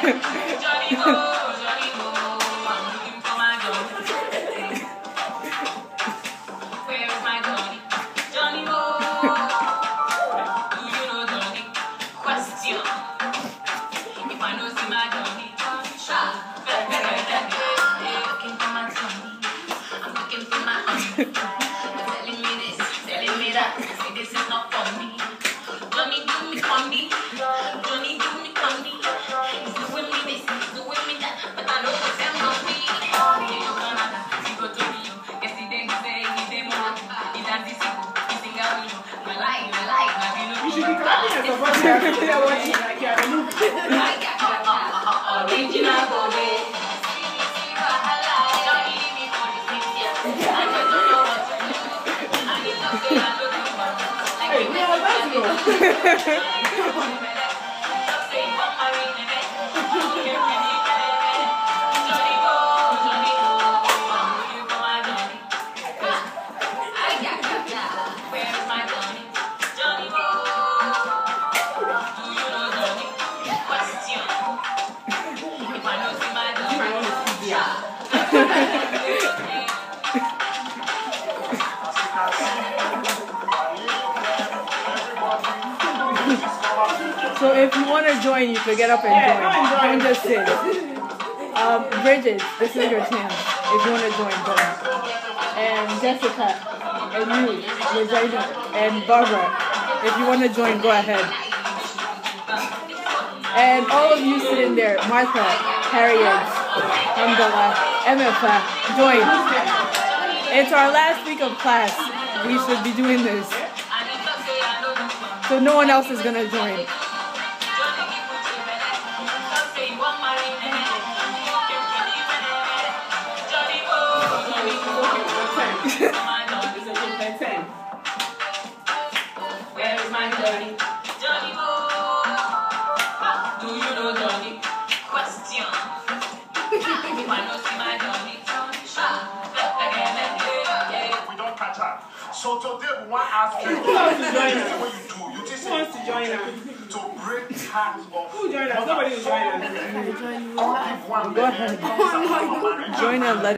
This is not for me. Johnny do me funny. Johnny do me funny. He's doing me this, he's doing me that, but I know what's him on me. You go Canada, you go Tokyo. Yesterday he say he did more. He dance this he sing out you. I like, you should be clapping at the front there. Original Kobe. So if you want to join, you can get up and join. Don't just sit. Bridget, this is your chance. If you want to join. And Jessica, and you, Eugenia, and Barbara, if you want to join, go ahead. And all of you sitting there, Martha, Harriet, Alhamdulillah, MFA, join. It's our last week of class. We should be doing this. So no one else is going to join. Where is my Johnny? Johnny Bo. Do you know Johnny? Question. If I don't see my Johnny, we don't catch up. So today we want to ask you what you do. You just Who wants to join us? to break hands of Who join us? Nobody will join us. Go ahead. Join and let